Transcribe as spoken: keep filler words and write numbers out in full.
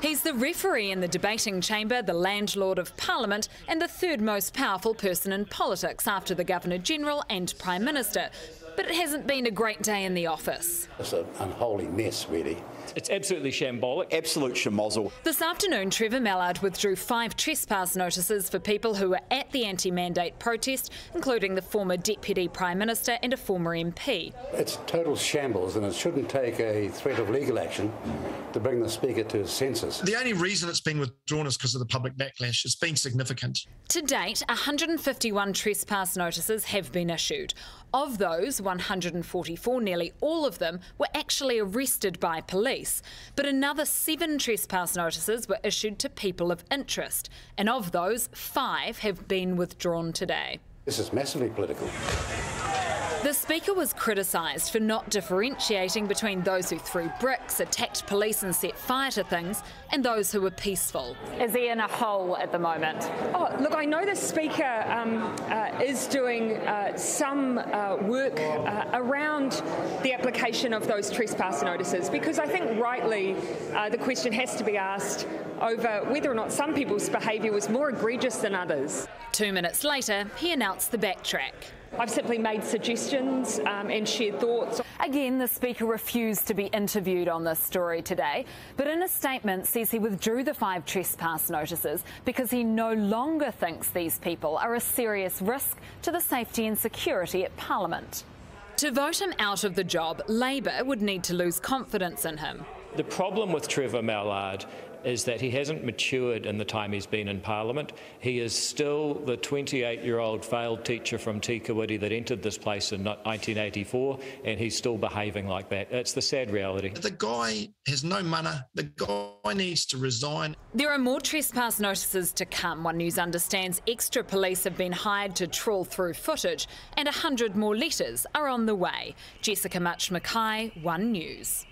He's the referee in the debating chamber, the landlord of Parliament, and the third most powerful person in politics after the Governor-General and Prime Minister. But it hasn't been a great day in the office. It's an unholy mess, really. It's absolutely shambolic. Absolute schmozzle. This afternoon, Trevor Mallard withdrew five trespass notices for people who were at the anti-mandate protest, including the former Deputy Prime Minister and a former M P. It's total shambles, and it shouldn't take a threat of legal action to bring the Speaker to his senses. The only reason it's been withdrawn is because of the public backlash. It's been significant. To date, one hundred fifty-one trespass notices have been issued. Of those, one hundred forty-four, nearly all of them, were actually arrested by police. But another seven trespass notices were issued to people of interest. And of those, five have been withdrawn today. This is massively political. The Speaker was criticised for not differentiating between those who threw bricks, attacked police and set fire to things, and those who were peaceful. Is he in a hole at the moment? Oh, look, I know the Speaker um, uh, is doing uh, some uh, work uh, around the application of those trespass notices, because I think rightly uh, the question has to be asked over whether or not some people's behaviour was more egregious than others. Two minutes later, he announced the backtrack. I've simply made suggestions um, and shared thoughts. Again, the Speaker refused to be interviewed on this story today, but in a statement says he withdrew the five trespass notices because he no longer thinks these people are a serious risk to the safety and security at Parliament. To vote him out of the job, Labour would need to lose confidence in him. The problem with Trevor Mallard is that he hasn't matured in the time he's been in Parliament. He is still the twenty-eight-year-old failed teacher from Tikawiti that entered this place in nineteen eighty-four, and he's still behaving like that. It's the sad reality. The guy has no mana. The guy needs to resign. There are more trespass notices to come. One News understands extra police have been hired to trawl through footage, and a hundred more letters are on the way. Jessica Much Mackay, One News.